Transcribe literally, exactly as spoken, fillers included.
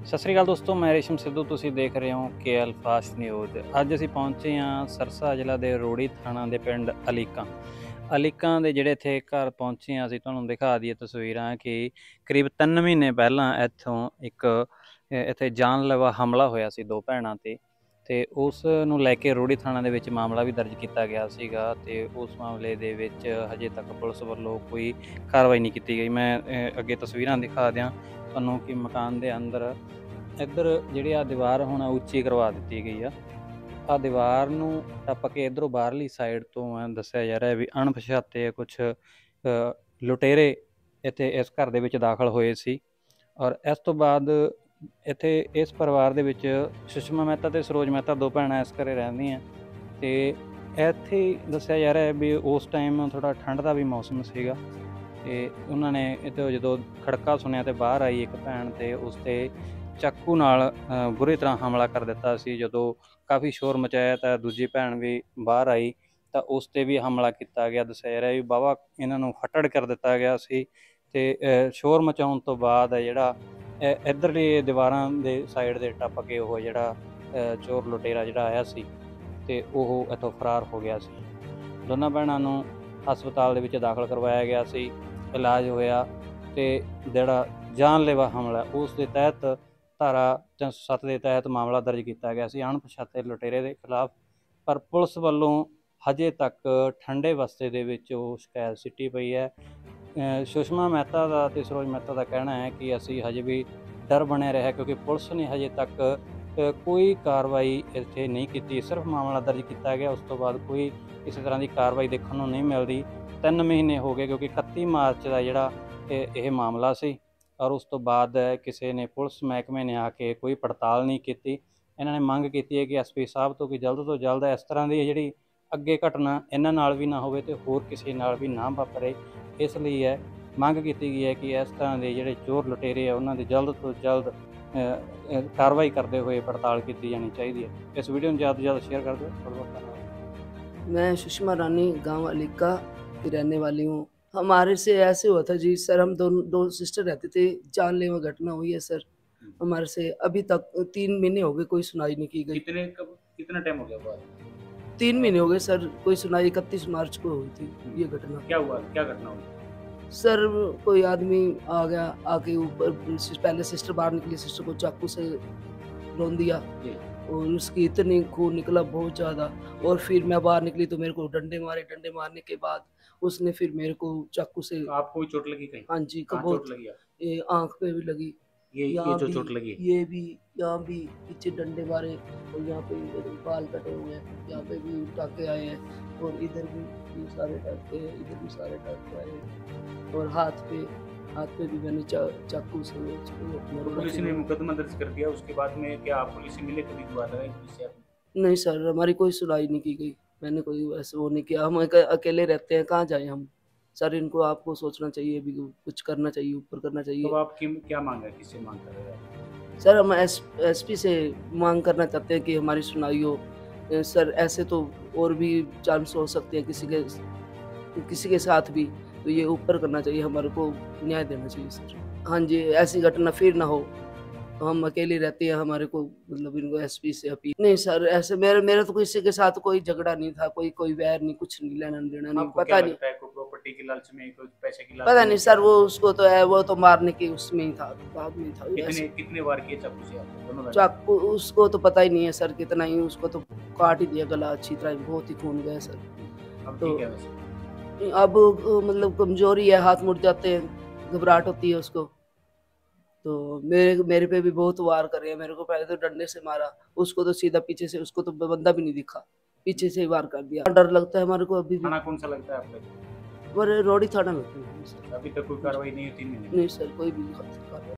ਸਤਿ ਸ਼੍ਰੀ ਅਕਾਲ ਦੋਸਤੋ, ਮੈਂ ਰੇਸ਼ਮ ਸਿੱਧੂ। ਤੁਸੀਂ ਦੇਖ ਰਹੇ ਹੋ ਕੇ ਐਲ ਫਾਸਟ ਨਿਊਜ਼। ਅੱਜ ਅਸੀਂ ਪਹੁੰਚੇ ਹਾਂ ਸਰਸਾ ਜ਼ਿਲ੍ਹਾ ਦੇ ਰੋੜੀ ਥਾਣਾ ਦੇ ਪਿੰਡ ਅਲੀਕਾਂ ਅਲੀਕਾਂ ਦੇ ਜਿਹੜੇ ਇੱਥੇ ਘਰ ਪਹੁੰਚੇ ਹਾਂ ਅਸੀਂ। ਤੁਹਾਨੂੰ ਦਿਖਾ ਦਈਏ ਤਸਵੀਰਾਂ ਕਿ ਕਰੀਬ ਤਿੰਨ ਮਹੀਨੇ ਪਹਿਲਾਂ ਇੱਥੋਂ ਇੱਕ ਇੱਥੇ ਜਾਨਲੇਵਾ ਹਮਲਾ ਹੋਇਆ ਸੀ ਦੋ ਭੈਣਾਂ 'ਤੇ ਅਤੇ ਉਸ ਨੂੰ ਲੈ ਕੇ ਰੋੜੀ ਥਾਣਾ ਦੇ ਵਿੱਚ ਮਾਮਲਾ ਵੀ ਦਰਜ ਕੀਤਾ ਗਿਆ ਸੀਗਾ ਅਤੇ ਉਸ ਮਾਮਲੇ ਦੇ ਵਿੱਚ ਹਜੇ ਤੱਕ ਪੁਲਿਸ ਵੱਲੋਂ ਕੋਈ ਕਾਰਵਾਈ ਨਹੀਂ ਕੀਤੀ ਗਈ। ਮੈਂ ਅੱਗੇ ਤਸਵੀਰਾਂ ਦਿਖਾ ਦਿਆਂ ਤੁਹਾਨੂੰ ਕਿ ਮਕਾਨ ਦੇ ਅੰਦਰ ਇੱਧਰ ਜਿਹੜੀ ਆ ਦੀਵਾਰ ਹੁਣ ਉੱਚੀ ਕਰਵਾ ਦਿੱਤੀ ਗਈ ਆ। ਆ ਦੀਵਾਰ ਨੂੰ ਟੱਪ ਕੇ ਇੱਧਰੋਂ ਬਾਹਰਲੀ ਸਾਈਡ ਤੋਂ ਦੱਸਿਆ ਜਾ ਰਿਹਾ ਵੀ ਅਣਪਛਾਤੇ ਕੁਛ ਲੁਟੇਰੇ ਇੱਥੇ ਇਸ ਘਰ ਦੇ ਵਿੱਚ ਦਾਖਲ ਹੋਏ ਸੀ। ਔਰ ਇਸ ਤੋਂ ਬਾਅਦ ਇੱਥੇ ਇਸ ਪਰਿਵਾਰ ਦੇ ਵਿੱਚ ਸੁਸ਼ਮਾ ਮਹਿਤਾ ਅਤੇ ਸਰੋਜ ਮਹਿਤਾ ਦੋ ਭੈਣਾਂ ਇਸ ਘਰੇ ਰਹਿੰਦੀਆਂ ਅਤੇ ਇੱਥੇ ਦੱਸਿਆ ਜਾ ਰਿਹਾ ਵੀ ਉਸ ਟਾਈਮ ਥੋੜ੍ਹਾ ਠੰਡ ਦਾ ਵੀ ਮੌਸਮ ਸੀਗਾ ਅਤੇ ਉਹਨਾਂ ਨੇ ਇੱਥੇ ਜਦੋਂ ਖੜਕਾ ਸੁਣਿਆ ਅਤੇ ਬਾਹਰ ਆਈ ਇੱਕ ਭੈਣ ਅਤੇ ਉਸ 'ਤੇ ਚਾਕੂ ਨਾਲ ਬੁਰੀ ਤਰ੍ਹਾਂ ਹਮਲਾ ਕਰ ਦਿੱਤਾ ਸੀ। ਜਦੋਂ ਕਾਫੀ ਸ਼ੋਰ ਮਚਾਇਆ ਤਾਂ ਦੂਜੀ ਭੈਣ ਵੀ ਬਾਹਰ ਆਈ ਤਾਂ ਉਸ 'ਤੇ ਵੀ ਹਮਲਾ ਕੀਤਾ ਗਿਆ। ਦੱਸਿਆ ਜਾ ਰਿਹਾ ਵੀ ਵਾਹਵਾ ਇਹਨਾਂ ਨੂੰ ਫੱਟੜ ਕਰ ਦਿੱਤਾ ਗਿਆ ਸੀ ਅਤੇ ਸ਼ੋਰ ਮਚਾਉਣ ਤੋਂ ਬਾਅਦ ਜਿਹੜਾ ਇੱਧਰਲੀ ਦੀਵਾਰਾਂ ਦੇ ਸਾਈਡ ਦੇ ਟੱਪ ਕੇ ਉਹ ਜਿਹੜਾ ਚੋਰ ਲੁਟੇਰਾ ਜਿਹੜਾ ਆਇਆ ਸੀ ਅਤੇ ਉਹ ਇੱਥੋਂ ਫਰਾਰ ਹੋ ਗਿਆ ਸੀ। ਦੋਨਾਂ ਭੈਣਾਂ ਨੂੰ ਹਸਪਤਾਲ ਦੇ ਵਿੱਚ ਦਾਖਲ ਕਰਵਾਇਆ ਗਿਆ ਸੀ, ਇਲਾਜ ਹੋਇਆ ਅਤੇ ਜਿਹੜਾ ਜਾਨਲੇਵਾ ਹਮਲਾ ਉਸ ਦੇ ਤਹਿਤ ਧਾਰਾ ਤਿੰਨ ਸੌ ਸੱਤ ਦੇ ਤਹਿਤ ਮਾਮਲਾ ਦਰਜ ਕੀਤਾ ਗਿਆ ਸੀ ਅਣਪਛਾਤੇ ਲੁਟੇਰੇ ਦੇ ਖਿਲਾਫ। ਪਰ ਪੁਲਿਸ ਵੱਲੋਂ ਹਜੇ ਤੱਕ ਠੰਡੇ ਬਸਤੇ ਦੇ ਵਿੱਚ ਉਹ ਸ਼ਿਕਾਇਤ ਸਿੱਟੀ ਪਈ ਹੈ। ਸੁਸ਼ਮਾ ਮਹਿਤਾ ਦਾ ਅਤੇ ਸਰੋਜ ਮਹਿਤਾ ਦਾ ਕਹਿਣਾ ਹੈ ਕਿ ਅਸੀਂ ਹਜੇ ਵੀ ਡਰ ਬਣਿਆ ਰਿਹਾ ਕਿਉਂਕਿ ਪੁਲਿਸ ਨੇ ਹਜੇ ਤੱਕ ਕੋਈ ਕਾਰਵਾਈ ਇੱਥੇ ਨਹੀਂ ਕੀਤੀ। ਸਿਰਫ ਮਾਮਲਾ ਦਰਜ ਕੀਤਾ ਗਿਆ, ਉਸ ਤੋਂ ਬਾਅਦ ਕੋਈ ਕਿਸੇ ਤਰ੍ਹਾਂ ਦੀ ਕਾਰਵਾਈ ਦੇਖਣ ਨੂੰ ਨਹੀਂ ਮਿਲਦੀ। ਤਿੰਨ ਮਹੀਨੇ ਹੋ ਗਏ ਕਿਉਂਕਿ ਇਕੱਤੀ ਮਾਰਚ ਦਾ ਜਿਹੜਾ ਇਹ ਮਾਮਲਾ ਸੀ ਔਰ ਉਸ ਤੋਂ ਬਾਅਦ ਕਿਸੇ ਨੇ ਪੁਲਿਸ ਮਹਿਕਮੇ ਨੇ ਆ ਕੇ ਕੋਈ ਪੜਤਾਲ ਨਹੀਂ ਕੀਤੀ। ਇਹਨਾਂ ਨੇ ਮੰਗ ਕੀਤੀ ਹੈ ਕਿ ਐਸ ਪੀ ਸਾਹਿਬ ਤੋਂ ਕਿ ਜਲਦ ਤੋਂ ਜਲਦ ਇਸ ਤਰ੍ਹਾਂ ਦੀ ਜਿਹੜੀ ਅੱਗੇ ਘਟਨਾ ਇਹਨਾਂ ਨਾਲ ਵੀ ਨਾ ਹੋਵੇ ਅਤੇ ਹੋਰ ਕਿਸੇ ਨਾਲ ਵੀ ਨਾ ਵਾਪਰੇ। ਇਸ ਲਈ ਹੈ ਮੰਗ ਕੀਤੀ ਗਈ ਹੈ ਕਿ ਇਸ ਤਰ੍ਹਾਂ ਦੇ ਜਿਹੜੇ ਚੋਰ ਲੁਟੇਰੇ ਆ ਉਹਨਾਂ ਦੀ ਜਲਦ ਤੋਂ ਜਲਦ ਕਾਰਵਾਈ ਕਰਦੇ ਹੋਏ ਪੜਤਾਲ ਕੀਤੀ ਜਾਣੀ ਚਾਹੀਦੀ ਹੈ। ਇਸ ਵੀਡੀਓ ਨੂੰ ਜ਼ਿਆਦਾ ਤੋਂ ਜ਼ਿਆਦਾ शेयर कर दो। बहुत बहुत धन्यवाद। मैं सुषमा रानी गांव अलीका की रहने वाली हूँ। हमारे से ऐसे हुआ था जी सर, हम दोनों दो सिस्टर रहते थे, जानलेवा घटना हुई है सर हमारे से। अभी तक तीन महीने हो गए कोई सुनाई नहीं की गई। कितने कब कितना टाइम हो गया बात? तीन महीने हो गए सर, कोई सुनाई इकतीस मार्च को हुई थी ये घटना। क्या हुआ, क्या घटना हुई? सर कोई आदमी आ गया, आके ऊपर पहले सिस्टर बाहर निकली, सिस्टर को चाकू से रोन दिया और उसकी इतनी खून निकला बहुत ज़्यादा। और फिर मैं बाहर निकली तो मेरे को डंडे मारे, डंडे मारने के बाद उसने फिर मेरे को चाकू से। आपको भी चोट लगी कहीं? हाँ जी, कहाँ चोट लगी? ये आँख पे भी लगी, ये ये जो चोट लगी, ये भी, यहाँ भी पीछे डंडे मारे और यहाँ पे इधर बाल कटे हुए हैं, यहाँ पे भी टाके आए हैं और इधर भी ये सारे टाके, इधर भी सारे टाके आए हैं और हाथ पे हाथ पे भी मैंने चा, चाकू से। तो पुलिस ने मुकदमा दर्ज कर दिया, उसके बाद में क्या आप पुलिस से मिले? कभी बात आई पुलिस से आपने? नहीं सर, हमारी कोई सुनाई नहीं की गई, मैंने कोई ऐसे वो नहीं किया। हम अकेले रहते हैं, कहाँ जाए हम सर? इनको आपको सोचना चाहिए, भी कुछ करना चाहिए, ऊपर करना चाहिए। तो आप क्या मांग है, किससे मांग कर रहे हैं? सर हम एस एसपी से मांग करना चाहते हैं कि हमारी सुनाई हो सर। ऐसे तो और भी चांस हो सकते हैं किसी के किसी के साथ भी, तो ये ऊपर करना चाहिए, हमारे को न्याय देना चाहिए सर। हाँ जी, ऐसी घटना फिर ना हो। तो हम अकेले रहते हैं, हमारे को मतलब इनको एसपी से अपील। नहीं सर, ऐसे मेरे मेरे तो किसी के साथ कोई झगड़ा नहीं था, कोई कोई वैर नहीं, कुछ नहीं, लेना देना नहीं। पता नहीं प्रॉपर्टी की लालच में, कोई पैसे की लालच पता नहीं सर, वो उसको तो है, वो तो मारने के उसमें ही था, बाद में था। कितने कितने बार किए चाकू से आपको? चाकू उसको तो पता ही नहीं है सर कितना ही, उसको तो काट ही दिया गला अच्छी तरह, बहुत ही खून गया सर। अब तो ठीक है वैसे? अब मतलब कमजोरी है, हाथ मुड़ जाते हैं, घबराहट होती है उसको। तो मेरे मेरे पे भी बहुत वार करे हैं। मेरे को पहले तो डंडे से मारा, उसको तो सीधा पीछे से, उसको तो बंदा भी नहीं दिखा, पीछे से ही वार कर दिया। डर लगता है हमारे को अभी भी। थाना कौन सा लगता है आपका? और रोड़ी थाना लगता है। अभी तक कोई कार्रवाई नहीं हुई तीन महीने? नहीं सर, कोई भी कार्रवाई